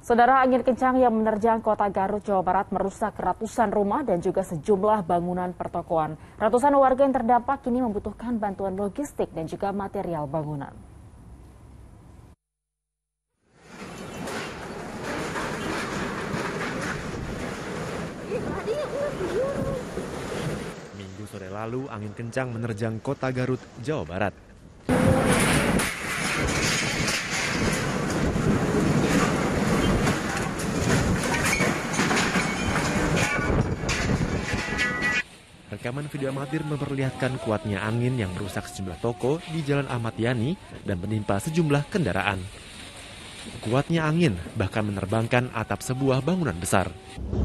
Saudara, angin kencang yang menerjang kota Garut, Jawa Barat merusak ratusan rumah dan juga sejumlah bangunan pertokoan. Ratusan warga yang terdampak kini membutuhkan bantuan logistik dan juga material bangunan. Minggu sore lalu, angin kencang menerjang kota Garut, Jawa Barat. Rekaman video amatir memperlihatkan kuatnya angin yang merusak sejumlah toko di Jalan Ahmad Yani dan menimpa sejumlah kendaraan. Kuatnya angin bahkan menerbangkan atap sebuah bangunan besar.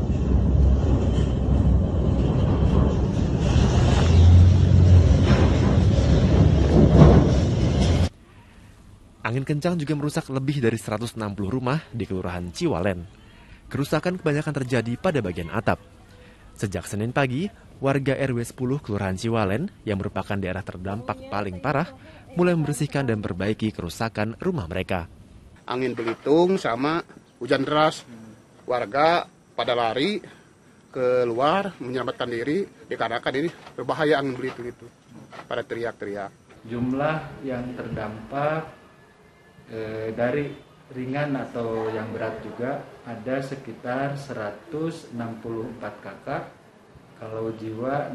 Angin kencang juga merusak lebih dari 160 rumah di Kelurahan Ciwalen. Kerusakan kebanyakan terjadi pada bagian atap. Sejak Senin pagi, warga RW 10 Kelurahan Ciwalen yang merupakan daerah terdampak paling parah mulai membersihkan dan perbaiki kerusakan rumah mereka. Angin belitung sama hujan deras, warga pada lari keluar menyelamatkan diri dikarenakan ini berbahaya angin belitung itu. Pada teriak-teriak. Jumlah yang terdampak dari ringan atau yang berat juga ada sekitar 164 kakak, kalau jiwa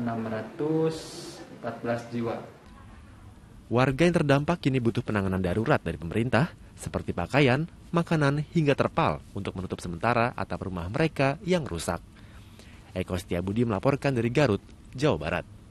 614 jiwa. Warga yang terdampak kini butuh penanganan darurat dari pemerintah seperti pakaian, makanan hingga terpal untuk menutup sementara atap rumah mereka yang rusak. Eko Setiabudi melaporkan dari Garut, Jawa Barat.